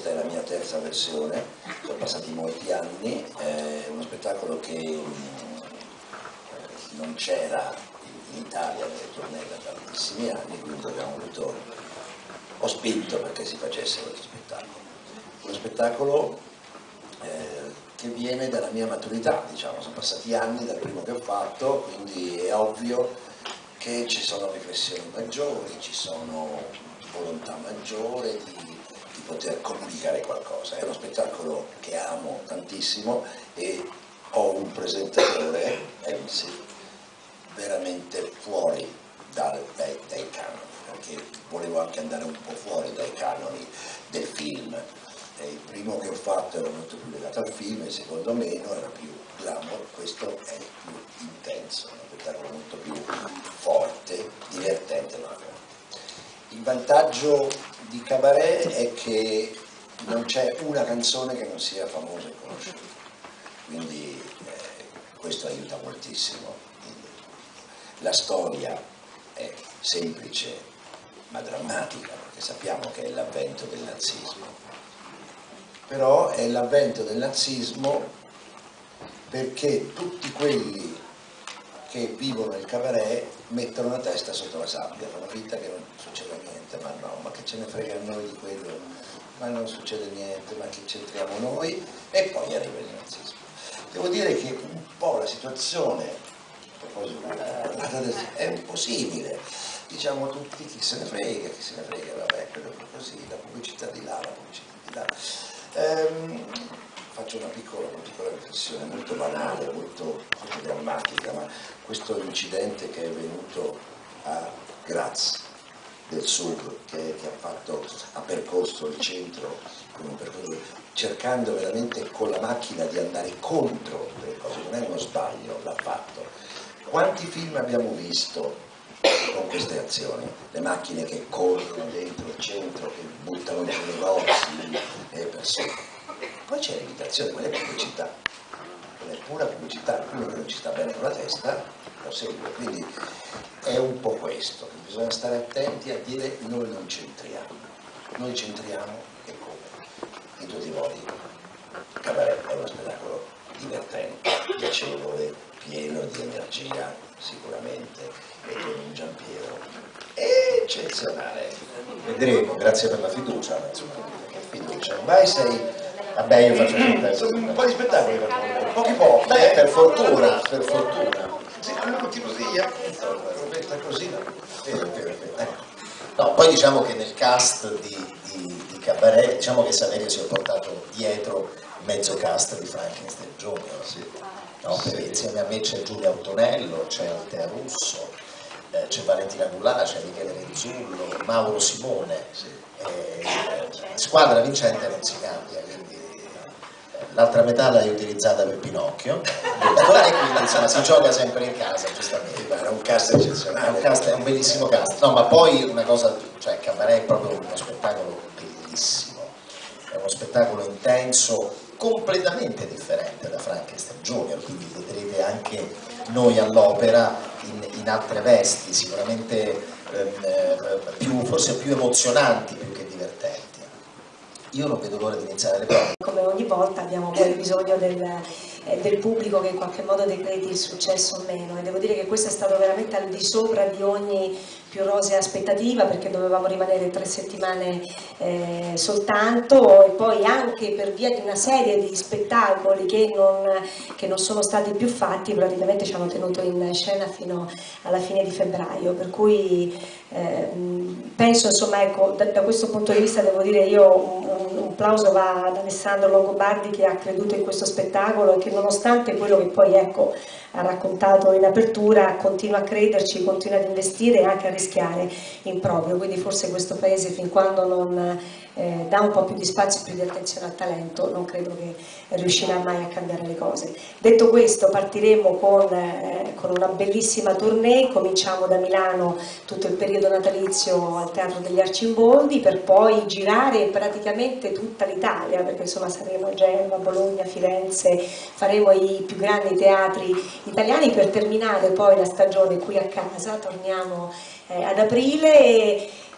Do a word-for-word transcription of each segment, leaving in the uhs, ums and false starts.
questa è la mia terza versione, sono passati molti anni, è uno spettacolo che mh, non c'era in Italia nelle tournée da tantissimi anni, quindi abbiamo avuto, ho spinto perché si facesse questo spettacolo. Uno spettacolo eh, che viene dalla mia maturità, diciamo, sono passati anni dal primo che ho fatto, quindi è ovvio che ci sono riflessioni maggiori, ci sono volontà maggiore di, di poter comunicare qualcosa. È uno spettacolo che amo tantissimo e ho un presentatore, M C, veramente fuori dal, dai, dai canoni, perché volevo anche andare un po' fuori dai canoni del film. E il primo che ho fatto era molto più legato al film, il secondo meno, era più glamour, questo è più intenso, uno spettacolo molto più forte, divertente ma forte. Il vantaggio di Cabaret è che non c'è una canzone che non sia famosa e conosciuta, quindi eh, questo aiuta moltissimo. La storia è semplice ma drammatica, perché sappiamo che è l'avvento del nazismo, però è l'avvento del nazismo perché tutti quelli che vivono il cabaret mettono la testa sotto la sabbia, fanno finta che non succeda niente, ma no, ma che ce ne frega a noi di quello, ma non succede niente, ma che c'entriamo noi, e poi arriva il nazismo. Devo dire che un po' la situazione è un po' simile, diciamo tutti chi se ne frega, chi se ne frega, vabbè, quello è così, la pubblicità di là, la pubblicità di là. Ehm, faccio una piccola, una piccola riflessione molto banale, molto, molto drammatica, ma questo incidente che è venuto a Graz del Sud, che, che ha, fatto, ha percorso il centro con un percorso, cercando veramente con la macchina di andare contro le cose, non è uno sbaglio, l'ha fatto. Quanti film abbiamo visto con queste azioni? Le macchine che corrono dentro il centro, che buttano giù negozi e persone. Poi c'è l'imitazione, quella è pubblicità, quella è pura pubblicità, quello che non ci sta bene con la testa lo segue, quindi è un po' questo, bisogna stare attenti a dire noi non c'entriamo, noi c'entriamo e come? In tutti i modi. Cabaret è uno spettacolo divertente, piacevole, pieno di energia sicuramente, e con un Giampiero eccezionale. Vedremo, grazie per la fiducia, insomma, che fiducia, ormai sei... Vabbè, io faccio finta. Sono un po' di spettacoli, pochi pochi, beh, per fortuna, per fortuna. Sì, l'ultimo sì, robetta così, no? Vero, vero, vero. No, poi diciamo che nel cast di, di, di Cabaret, diciamo che Saverio si è portato dietro mezzo cast di Frankenstein Junior, sì. No, perché insieme a me c'è Giulia Antonello, c'è Altea Russo, eh, c'è Valentina Gulà, c'è Michele Renzullo, Mauro Simone, sì. eh, squadra vincente non si cambia, quindi eh, l'altra metà l'hai utilizzata per Pinocchio, e quindi insomma si gioca sempre in casa, giustamente. Era un cast eccezionale. È un, cast, è un bellissimo cast, no, ma poi una cosa, cioè Cabaret è proprio uno spettacolo bellissimo, è uno spettacolo intenso, completamente differente da Frankenstein Junior, quindi vedrete anche noi all'opera in, in altre vesti, sicuramente ehm, più, forse più emozionanti più che divertenti. Io non vedo l'ora di iniziare le prove. Come ogni volta abbiamo poi bisogno del, eh, del pubblico che in qualche modo decreti il successo o meno, e devo dire che questo è stato veramente al di sopra di ogni più rosea aspettativa, perché dovevamo rimanere tre settimane eh, soltanto, e poi anche per via di una serie di spettacoli che non, che non sono stati più fatti, praticamente ci hanno tenuto in scena fino alla fine di febbraio, per cui eh, penso, insomma, ecco, da, da questo punto di vista devo dire io un, un plauso va ad Alessandro Longobardi, che ha creduto in questo spettacolo e che nonostante quello che poi, ecco, ha raccontato in apertura, continua a crederci, continua ad investire e anche a rischiare in proprio, quindi forse questo paese, fin quando non eh, dà un po' più di spazio e più di attenzione al talento, non credo che riuscirà mai a cambiare le cose. Detto questo, partiremo con, eh, con una bellissima tournée, cominciamo da Milano tutto il periodo natalizio al Teatro degli Arcimboldi, per poi girare praticamente tutta l'Italia, perché insomma saremo a Genova, Bologna, Firenze, faremo i più grandi teatri italiani, per terminare poi la stagione qui a casa. Torniamo eh, ad aprile e,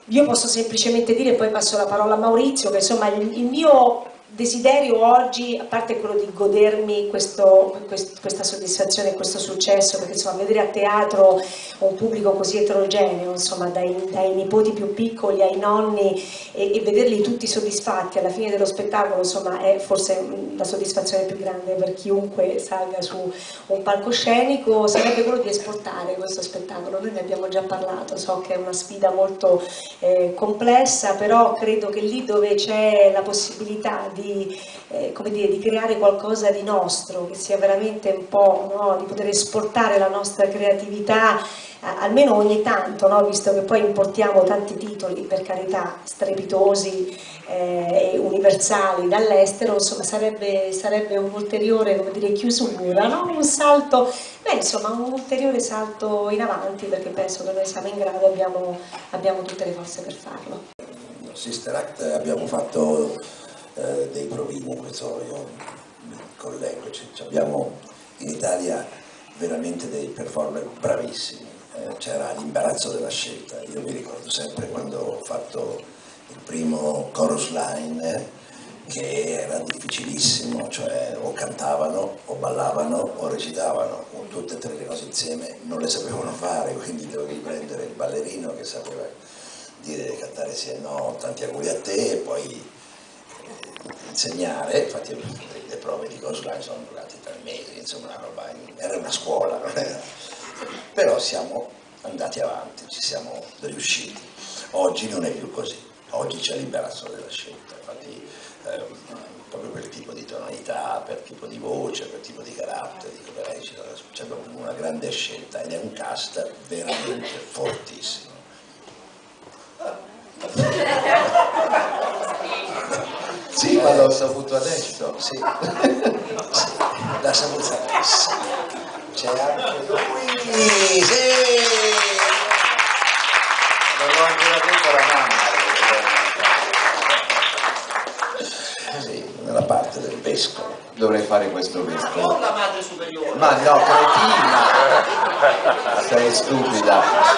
io posso semplicemente dire, poi passo la parola a Maurizio, che insomma il, il mio desiderio oggi, a parte quello di godermi questo, quest, questa soddisfazione e questo successo, perché insomma vedere a teatro un pubblico così eterogeneo, insomma dai, dai nipoti più piccoli ai nonni, e, e vederli tutti soddisfatti alla fine dello spettacolo, insomma è forse la soddisfazione più grande per chiunque salga su un palcoscenico, sarebbe quello di esportare questo spettacolo. Noi ne abbiamo già parlato, so che è una sfida molto eh, complessa, però credo che lì dove c'è la possibilità di Di, eh, come dire, di creare qualcosa di nostro, che sia veramente un po', no? Di poter esportare la nostra creatività, eh, almeno ogni tanto, no? Visto che poi importiamo tanti titoli, per carità, strepitosi eh, e universali dall'estero, insomma sarebbe, sarebbe un'ulteriore, come dire, chiusura, no? Un salto, beh, insomma un ulteriore salto in avanti, perché penso che noi siamo in grado, abbiamo, abbiamo tutte le forze per farlo. Sister Act abbiamo fatto Eh, dei provini, questo io mi collego, cioè, abbiamo in Italia veramente dei performer bravissimi, eh, c'era l'imbarazzo della scelta. Io mi ricordo sempre quando ho fatto il primo chorus line, che era difficilissimo, cioè o cantavano o ballavano o recitavano, tutte e tre le cose insieme non le sapevano fare, quindi dovevi prendere il ballerino che sapeva dire cantare sì e no, tanti auguri a te, e poi insegnare. Infatti le prove di chorus line sono durate tre mesi, insomma una roba, era una scuola, non era? Però siamo andati avanti, ci siamo riusciti. Oggi non è più così, oggi c'è l'imbarazzo della scelta, infatti eh, proprio per tipo di tonalità, per tipo di voce, per tipo di carattere, di come recita, c'è una grande scelta ed è un cast veramente fortissimo. Sì, ma l'ho saputo adesso. Sì, sì, l'ha saputo adesso. C'è anche lui, sì! Non l'ho ancora detto alla mamma. Sì, nella parte del vescovo. Dovrei fare questo vescovo. Non la madre superiore. Ma no, cretina! Sei stupida.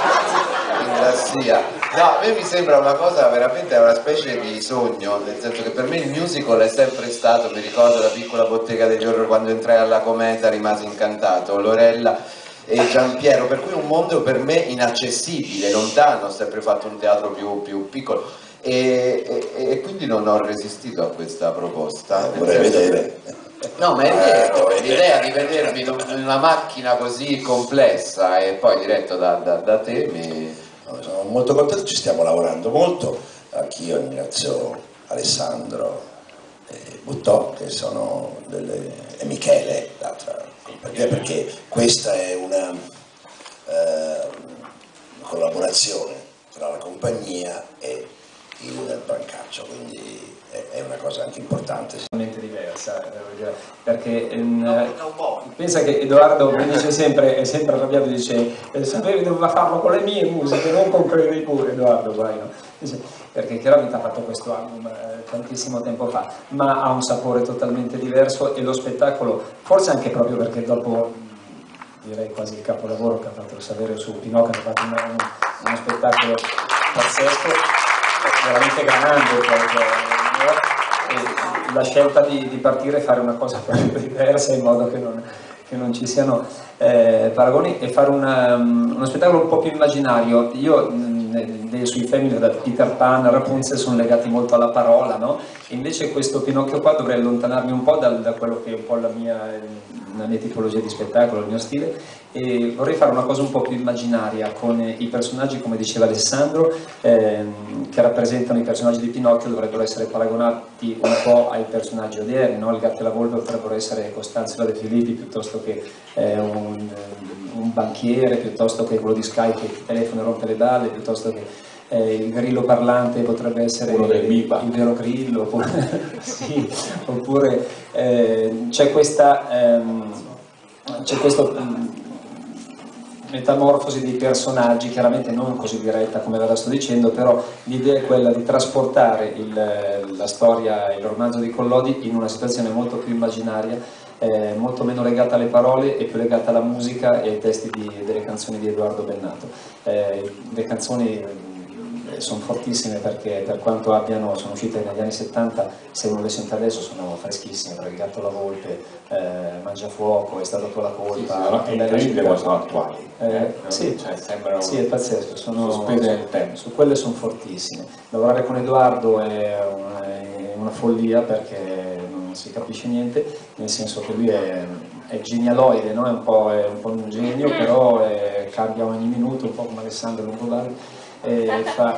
Sia. No, a me mi sembra una cosa veramente, una specie di sogno, nel senso che per me il musical è sempre stato, mi ricordo la piccola bottega degli horror, quando entrai alla Cometa rimasi incantato, Lorella e Giampiero, per cui un mondo per me inaccessibile, lontano, ho sempre fatto un teatro più, più piccolo e, e, e quindi non ho resistito a questa proposta. Vorrei vedere. No, ma è vero, l'idea di vedermi in una macchina così complessa e poi diretto da, da, da te mi... Sono molto contento, ci stiamo lavorando molto, anch'io ringrazio Alessandro e Buttò che sono delle, e Michele, l'altra compagnia, perché questa è una eh, collaborazione tra la compagnia e il Brancaccio, quindi è, è una cosa anche importante. Diversa, perché ehm, pensa che Edoardo mi dice sempre, è sempre arrabbiato, dice sapevi doveva farlo con le mie musiche, non con quelle dei pure, Edoardo, vai, no? Dice, perché chiaramente ha fatto questo album eh, tantissimo tempo fa, ma ha un sapore totalmente diverso e lo spettacolo, forse anche proprio perché dopo direi quasi il capolavoro che ha fatto il Saverio su Pinocchio, ha fatto un, un, uno spettacolo pazzesco, veramente grande, perché, no? La scelta di, di partire e fare una cosa proprio diversa in modo che non, che non ci siano eh, paragoni e fare una, uno spettacolo un po' più immaginario. Io mh, sui Family da Peter Pan, Rapunzel sono legati molto alla parola, no? E invece questo Pinocchio qua dovrei allontanarmi un po' dal, da quello che è un po' la mia, la mia tipologia di spettacolo, il mio stile, e vorrei fare una cosa un po' più immaginaria con i personaggi, come diceva Alessandro, ehm, che rappresentano i personaggi di Pinocchio, dovrebbero essere paragonati un po' ai personaggi odierni, no? Il Gatto e la Volpe potrebbero essere Costanzo De Filippi piuttosto che eh, un, un banchiere, piuttosto che quello di Sky che telefona e rompe le balle, piuttosto che eh, il grillo parlante potrebbe essere uno del Bipa, il vero grillo, oppure, sì, oppure eh, c'è questa ehm, c'è questo metamorfosi dei personaggi, chiaramente non così diretta come ve la sto dicendo, però l'idea è quella di trasportare il, la storia, il romanzo di Collodi in una situazione molto più immaginaria, eh, molto meno legata alle parole e più legata alla musica e ai testi di, delle canzoni di Edoardo Bennato. Eh, le canzoni sono fortissime perché per quanto abbiano, sono uscite negli anni settanta, se uno le sente adesso sono freschissime, perché il Gatto la Volpe, eh, Mangiafuoco, È stata tua la colpa, sì, sì, no? È incredibile ma sono attuali. Eh, eh, sì, cioè, sembrano sì, è pazzesco, sono sospese nel tempo. Su quelle sono fortissime. Lavorare con Edoardo è una, è una follia perché non si capisce niente, nel senso che lui è, è genialoide, no? È un po', è un po' un genio, però è, cambia ogni minuto, un po' come Alessandro Longobardi, e fa,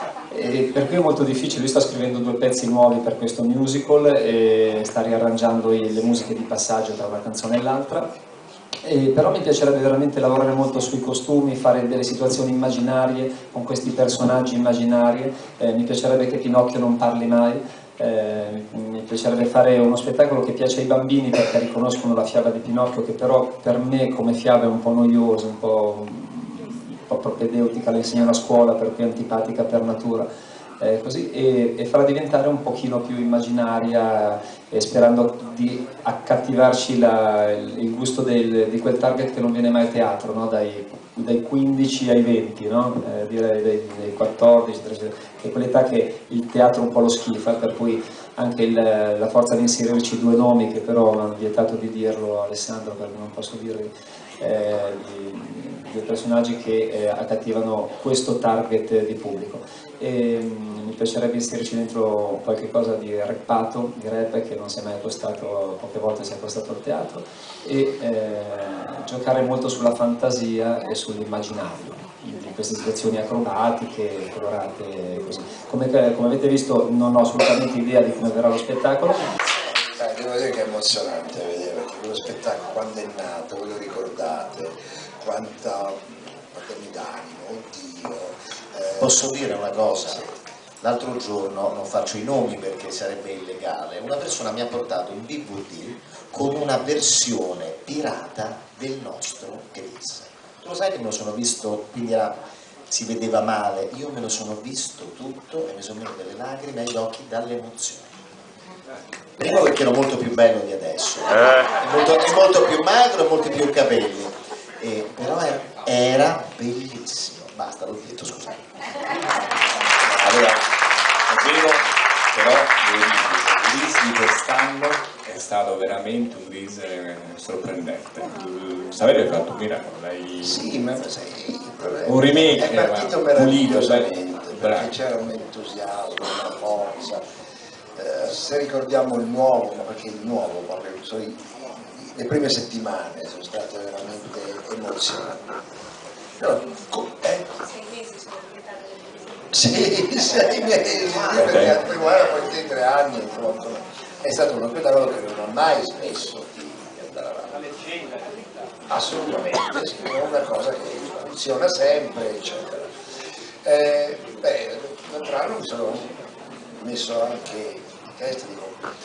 e per cui è molto difficile. Lui sta scrivendo due pezzi nuovi per questo musical e sta riarrangiando i, le musiche di passaggio tra una canzone e l'altra. Eh, però mi piacerebbe veramente lavorare molto sui costumi, fare delle situazioni immaginarie con questi personaggi immaginari, eh, mi piacerebbe che Pinocchio non parli mai, eh, mi piacerebbe fare uno spettacolo che piace ai bambini perché riconoscono la fiaba di Pinocchio, che però per me come fiaba è un po' noiosa, un po', un po' propedeutica, la insegno a scuola per cui è antipatica per natura. Eh, così, e, e farla diventare un pochino più immaginaria, eh, sperando di accattivarci la, il, il gusto del, di quel target che non viene mai a teatro, no? dai, dai quindici ai venti, no? eh, direi dai, dai quattordici, tredici, che è quell'età che il teatro un po' lo schifa, per cui anche il, la forza di inserirci due nomi, che però hanno vietato di dirlo a Alessandro perché non posso dirli, eh, di, dei personaggi che eh, accattivano questo target di pubblico. E, mh, mi piacerebbe inserirci dentro qualche cosa di rappato, di rap, che non si è mai accostato, poche volte si è accostato al teatro, e eh, giocare molto sulla fantasia e sull'immaginario, in queste situazioni acrobatiche, colorate, così. Come, come avete visto non ho assolutamente idea di come verrà lo spettacolo. Eh, devo dire che è emozionante vedere, perché quello spettacolo quando è nato, voi lo ricordate, quanta paternità, oddio. Eh, Posso dire una cosa? sì. L'altro giorno, non faccio i nomi perché sarebbe illegale, una persona mi ha portato un D V D con una versione pirata del nostro Grease. Tu lo sai che me lo sono visto, quindi era, si vedeva male, io me lo sono visto tutto e mi sono venute delle lacrime agli occhi dall'emozione. Primo perché ero molto più bello di adesso, è molto, è molto più magro e molti più capelli, e, però era, era bellissimo. Basta, l'ho detto, scusate. Allora, è vero, però il release di quest'anno è stato veramente un release sorprendente. Saverio ha fatto un miracolo, lei... Sì, ma sai, il problema Un remake, è partito eh, meravigliosamente, pulito, perché bravo. c'era un entusiasmo, una forza. Eh, se ricordiamo il nuovo, ma perché il nuovo, proprio, cioè, le prime settimane sono state veramente emozionanti. Però, eh? Sei mesi sono diventate le Sì, sei mesi, perché al primo anno, poi dei tre anni, insomma, è stato uno spettacolo che non ho mai smesso di andare avanti. Assolutamente, sì, è una cosa che funziona sempre, eccetera. Eh, beh, l'altro anno mi sono messo anche in testa, dico,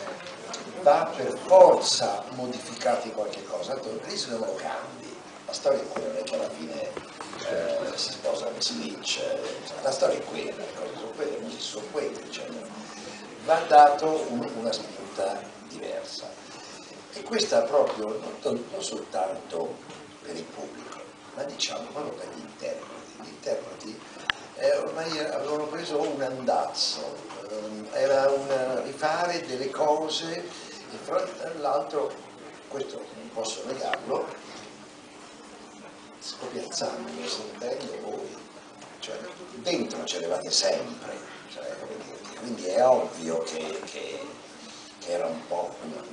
va per forza modificati qualche cosa, tanto lì se non lo cambi, la storia è quella, non è che alla fine eh, si sposa e si dice, la storia è quella, le cose sono quelle, le musiche sono quelle, eccetera. Va dato un, una spinta diversa. E questa proprio non, non soltanto per il pubblico, ma diciamo proprio per gli interpreti. Gli interpreti eh, ormai avevano preso un andazzo, ehm, era un rifare delle cose, e fra l'altro, questo non posso negarlo, scopiazzando, sentendo voi, cioè dentro c'eravate sempre, cioè, come dire, quindi è ovvio che, che, che era un po' una,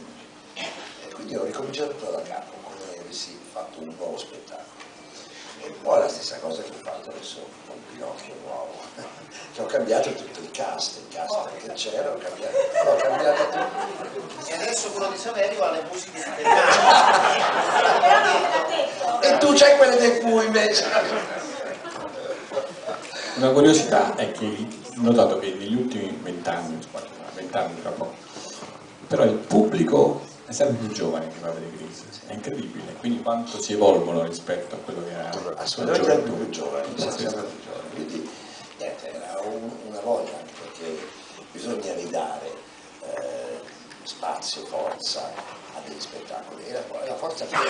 e quindi ho ricominciato tutto da capo, come avessi fatto un nuovo spettacolo. E poi la stessa cosa che ho fatto adesso con Pinocchio nuovo, che ho cambiato tutto il cast, il cast che c'era, ho cambiato, ho cambiato tutto. E adesso quello di Saverio ha le musiche E tu c'hai quelle del Q invece. Una curiosità è che ho notato che negli ultimi vent'anni, vent'anni tra poco, però il pubblico è sempre più giovane che va a vedere Grease, è incredibile, quindi quanto si evolvono rispetto a quello che era Assolutamente sempre più giovani, sempre più giovani, quindi niente, era un, una voglia, anche perché bisogna ridare eh, spazio, forza a degli spettacoli, e la, la forza che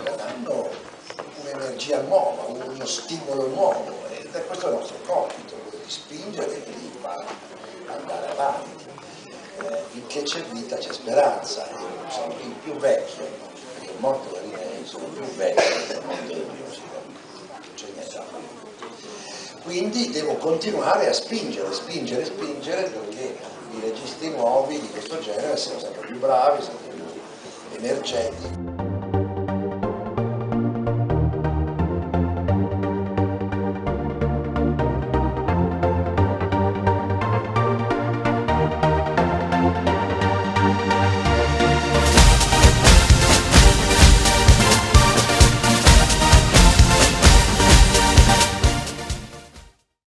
danno un'energia nuova, uno stimolo nuovo, ed è questo il nostro compito. di spingere e di andare avanti. Eh, finché c'è vita c'è speranza, io sono il più vecchio, perché è morto da lì, sono il più vecchio del mondo del musica, non c'è niente da fare. Quindi devo continuare a spingere, spingere, spingere, perché i registi nuovi di questo genere siano sempre più bravi, sempre più emergenti.